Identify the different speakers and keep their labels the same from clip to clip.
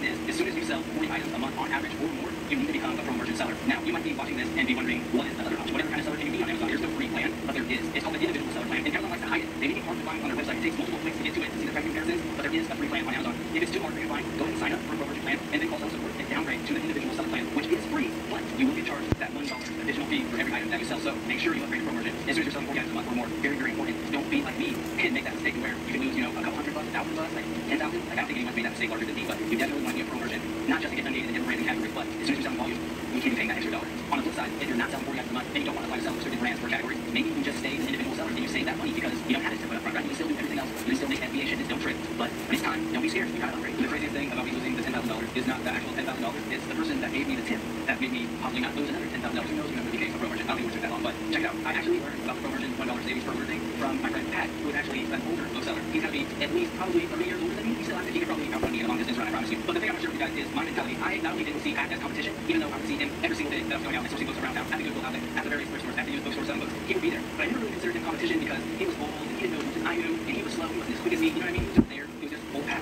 Speaker 1: is, as soon as you sell 40 items a month on average or more, you need to become a pro merchant seller. Now, you might be watching this and be wondering, what is the other option? Whatever kind of seller can you be on Amazon? There's no free plan, but there is. It's called the individual seller plan, and Amazon likes to hide it. They may be hard to find on their website. It takes multiple clicks to get to it to see the price comparisons, but there is a free plan on Amazon. If it's too hard for you to find, go ahead and sign up for a pro merchant plan, and then call sales support and downgrade to the individual seller plan, which is free, but you will get charged that $1 additional fee for every item that you sell. So make sure you upgrade to pro merchant as soon as you're selling 40 items a month or more. Very, very important. Don't be like me and make that mistake where you can lose, a couple $100, $1,000, like 10,000. Like, I don't think anyone's made that mistake larger than me, but you definitely want to be a pro merchant, not just to get done in different branding categories, but as soon as you're selling volume, you can't be paying that extra dollar. On the flip side, if you're not selling 40 items a month and you don't want to apply to sell certain brands or categories, maybe you can just stay an individual seller and you save that money because you don't have it to put up front, right? You can still do everything else. You can still make FBA shipments, don't trip. But when it's time, don't be scared. You gotta upgrade. The craziest thing about me losing the $10,000 is not the actual $10,000. It's the person that gave me the tip that made me possibly not lose another $10,000. Who knows when I became a pro merchant? I don't think it took that long, but check it out. I actually learned about the pro merchant $1 savings per order thing from my friend Pat, who is actually an older bookseller. He's gotta be at least probably 30 years older than me. He still active. He can probably outrun me in a long distance run, I promise you. But the thing I'm not sure with you guys is my mentality. I not only didn't see Pat as competition, even though I would see him every single day that I was going out and sourcing books around town, at the Goodwill outlet, at the various bookstores, at the used bookstores selling books. He would be there. But I never really considered him competition because he was old and he didn't know as much as I knew, and he was slow. He wasn't as quick as me. You know what I mean? He was just there. He was just old Pat.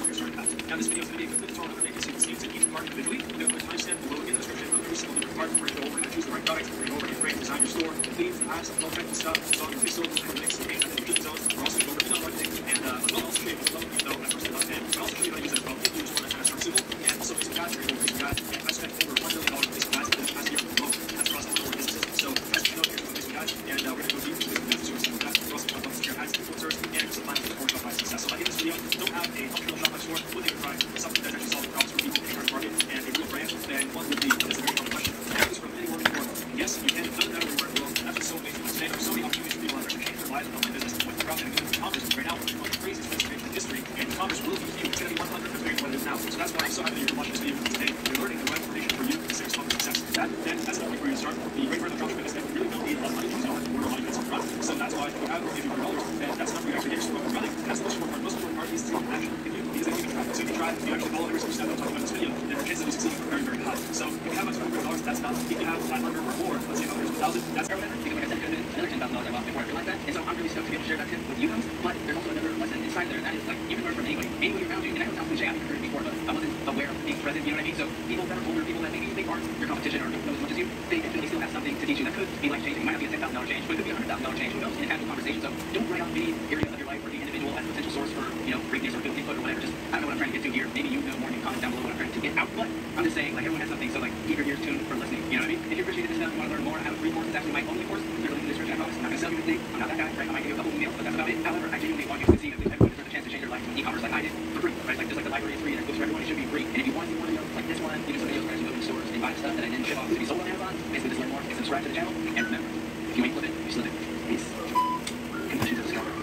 Speaker 2: Now this video is going to be a quick tutorial on making so you can see each part individually. We're going to put a timestamp below in the description of every single different part. We're going to go over how to choose the right products. We're going to go over how to create and design your store, the themes, the apps, all kinds of stuff. So on your pixel, the mix, the paint, and the zones. We're also going to go over email marketing and we'll also show you what you know at first and we'll also show you how to use it as well. If you just want to kind of start simple and also Facebook ads, we're going to go Facebook ads. And I spent over $1 million on Facebook ads this past year alone. That's across all of our businesses. So as you know, here's Facebook ads and we're going to go deep into Facebook ads to see that. We're also going to share ads, influencers, and just apply for Shopify success. So like in this video, don't have a functional Shopify store with a price, something that actually solves problems for people in the current market and a real brand, then one would be this is a very common question. Have this from anywhere in the world? Yes, you can. It doesn't matter where you work in the world. That's what's so amazing. Today, there's so many opportunities for people out there to change their lives and build their business with crowdfunding and e-commerce. Right now, we're one of the craziest business in history, and e-commerce will be huge. It's going to be 100 times bigger than what it is now. So that's why I'm so happy that you're watching this video today. You're learning the right information for you to success. That's the point where you start. The great part of the dropshipping is that you really don't need a lot of money to start or a lot of units up front. So that's why if you have $100, then that's enough for you to actually get your store up and running. That's the most important part. The most important part is to take action. Because then you can try. So if you try, if you actually follow every single step I'm talking about in this video, then the chances of you succeeding are very, very high. So if you have $200, that's enough. If you have 500 or more, let's say $1,000, that's or whatever. Because like I said, it could have been another $10,000 I bought before I realized that. And so I'm really stoked to be able to share that tip with you guys. But there's also another lesson inside there, and that is like you can learn from anybody around you. And I know it sounds cliche, I've heard it before, but I wasn't aware of being present. You know what I mean? So people that are older, people that maybe you think aren't your competition or don't know as much as you, they definitely still have something to teach you that could be life changing. It might not be a $10,000 change, but it could be a $100,000 change. Who knows? In a casual conversation. So don't write out any area of your life or the individual as a potential source for greatness or good input or whatever. Just I don't know what I'm trying to get to here. Maybe you know more. You comment down below what I'm trying to get out. But I'm just saying, like everyone has something. So like keep your ears tuned for listening. You know what I mean? If you appreciate this stuff, you want to learn more, I have a free course. It's actually my only course. There's a link in the description. I promise. I'm not gonna sell you anything. I'm not that guy. Right? I might give you a couple of meals, but that's about it. However, I genuinely want you to see that everyone deserves a chance to change their life with e-commerce like I did for free. Right? Like just like the library is free and there's books for everyone, it should be free. And if you want to see more videos like this one, some videos where I actually go to stores and buy stuff that I didn't ship off to be sold on Amazon. Basically, just learn more and subscribe to the channel. And remember, if you ain't living, you still live. Peace. Conclusion to discover.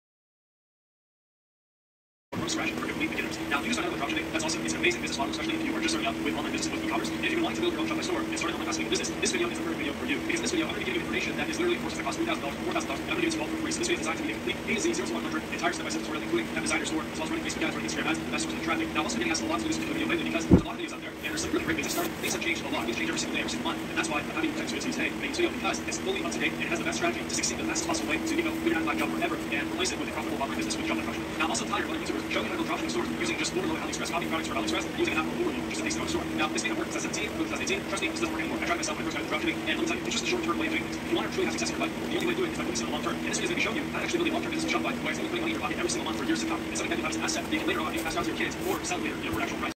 Speaker 2: Scratch for complete beginners. Now, if you start out with dropshipping, that's awesome. It's an amazing business model, especially if you are just starting out with online business with e-commerce. And if you're wanting to build your own Shopify store and start an online class business, this video is the perfect video for you. Because in this video, I'm going to be giving you information that is literally courses that cost $3,000 or $4,000, and I'm going to give it to you all for free. So this video is designed to be a complete A to Z, 0 to 100, entire step-by-step tutorial, including how to design your store, as well as running Facebook ads, running Instagram ads, the best source of traffic. Now, I'm also getting asked a lot to do this particular video lately because there's a lot of videos out there, and there's some really great business starting. Things have changed a lot. Things change every single day, every single month, and that's why I'm having to today making this video because it's fully up to date and it has the best strategy to succeed the fastest possible way to give a good 9-to-5 job forever and replace it with a profitable online business with Shopify dropshipping. Now, I'm also tired of other YouTubers showing you how to build dropshipping stores using just overload AliExpress, copying products from AliExpress, and using an app called Overload just to take store. Now, this may have worked in 2017, 2018. Trust me, this doesn't work anymore. I tried myself when I first got into dropshipping, and let me tell you, it's just a short-term way of doing things. If you want to truly have success in your life, the only way to do it is by focusing on long-term. And this video is going to show you how to actually build a long-term business with Shopify, where it's only putting money in your pocket every single month for years to come. It's something that you have as an asset that you can later on pass down to your kids or sell later for an actual price.